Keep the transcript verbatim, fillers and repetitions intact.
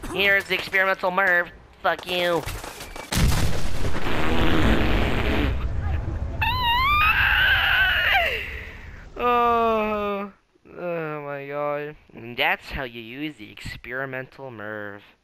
Here's the experimental Merv. Fuck you. Oh, oh my god. And that's how you use the experimental Merv.